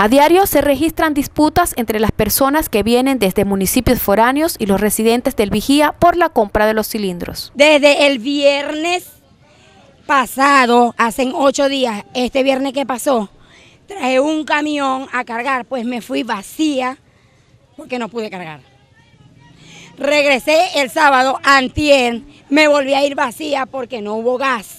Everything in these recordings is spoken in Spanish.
A diario se registran disputas entre las personas que vienen desde municipios foráneos y los residentes del Vigía por la compra de los cilindros. Desde el viernes pasado, hace 8 días, este viernes que pasó, traje un camión a cargar, pues me fui vacía porque no pude cargar. Regresé el sábado, antier, me volví a ir vacía porque no hubo gas.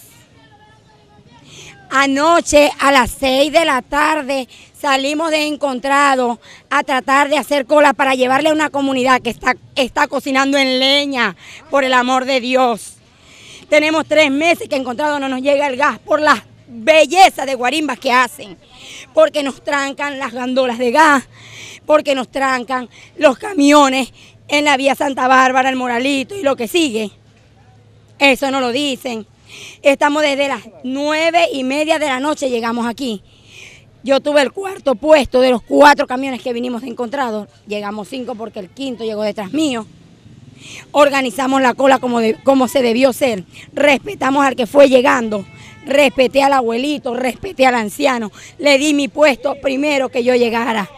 Anoche a las 6 de la tarde salimos de Encontrado a tratar de hacer cola para llevarle a una comunidad que está cocinando en leña, por el amor de Dios. Tenemos 3 meses que Encontrado no nos llega el gas por las bellezas de guarimbas que hacen, porque nos trancan las gandolas de gas, porque nos trancan los camiones en la vía Santa Bárbara, el Moralito y lo que sigue. Eso no lo dicen. Estamos desde las 9:30 de la noche, llegamos aquí. Yo tuve el 4.º puesto de los 4 camiones que vinimos de Encontrado. Llegamos 5 porque el 5.º llegó detrás mío. Organizamos la cola como se debió ser. Respetamos al que fue llegando. Respeté al abuelito, respeté al anciano. Le di mi puesto primero que yo llegara.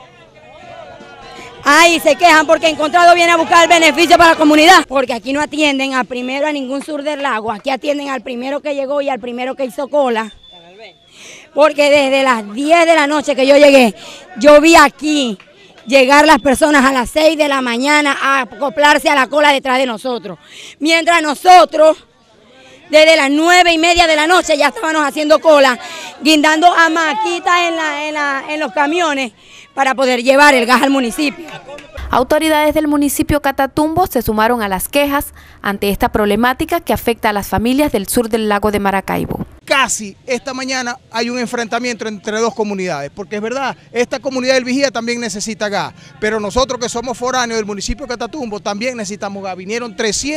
Ay, se quejan porque Encontrado viene a buscar el beneficio para la comunidad. Porque aquí no atienden al primero a ningún sur del lago. Aquí atienden al primero que llegó y al primero que hizo cola. Porque desde las 10 de la noche que yo llegué, yo vi aquí llegar las personas a las 6 de la mañana a acoplarse a la cola detrás de nosotros. Mientras nosotros, desde las 9:30 de la noche ya estábamos haciendo cola, guindando hamaquitas en los camiones para poder llevar el gas al municipio. Autoridades del municipio Catatumbo se sumaron a las quejas ante esta problemática que afecta a las familias del sur del lago de Maracaibo. Casi esta mañana hay un enfrentamiento entre 2 comunidades, porque es verdad, esta comunidad del Vigía también necesita gas, pero nosotros que somos foráneos del municipio de Catatumbo también necesitamos gas. Vinieron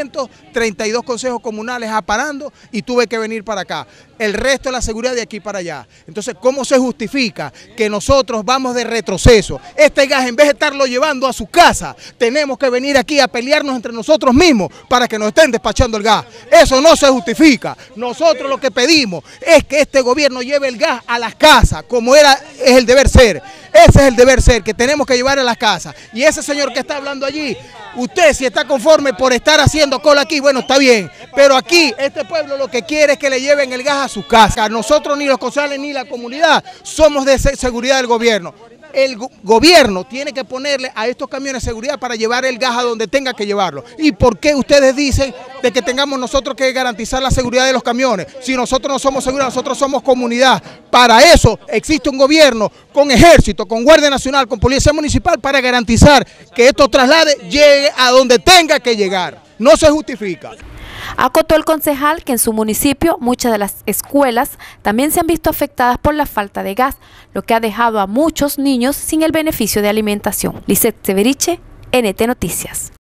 332 consejos comunales aparando y tuve que venir para acá. El resto es la seguridad de aquí para allá. Entonces, ¿cómo se justifica que nosotros vamos de retroceso? Este gas, en vez de estarlo llevando a su casa, tenemos que venir aquí a pelearnos entre nosotros mismos para que nos estén despachando el gas. Eso no se justifica. Nosotros lo que pedimos es que este gobierno lleve el gas a las casas, como es el deber ser. Ese es el deber ser, que tenemos que llevar a las casas. Y ese señor que está hablando allí, usted si está conforme por estar haciendo cola aquí, bueno, está bien. Pero aquí, este pueblo lo que quiere es que le lleven el gas a su casa. Nosotros ni los concejales ni la comunidad somos de seguridad del gobierno. El gobierno tiene que ponerle a estos camiones seguridad para llevar el gas a donde tenga que llevarlo. ¿Y por qué ustedes dicen de que tengamos nosotros que garantizar la seguridad de los camiones? Si nosotros no somos seguridad, nosotros somos comunidad. Para eso existe un gobierno con ejército, con Guardia Nacional, con Policía Municipal para garantizar que estos traslades llegue a donde tenga que llegar. No se justifica. Acotó el concejal que en su municipio muchas de las escuelas también se han visto afectadas por la falta de gas, lo que ha dejado a muchos niños sin el beneficio de alimentación. Lisette Severiche, NT Noticias.